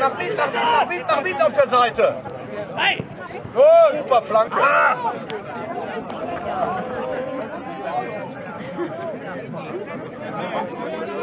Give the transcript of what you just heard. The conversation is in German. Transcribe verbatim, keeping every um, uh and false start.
nach Miet, nach Miet, nach Miet, nach Miet auf der Seite. Oh, super Flanke. Ah.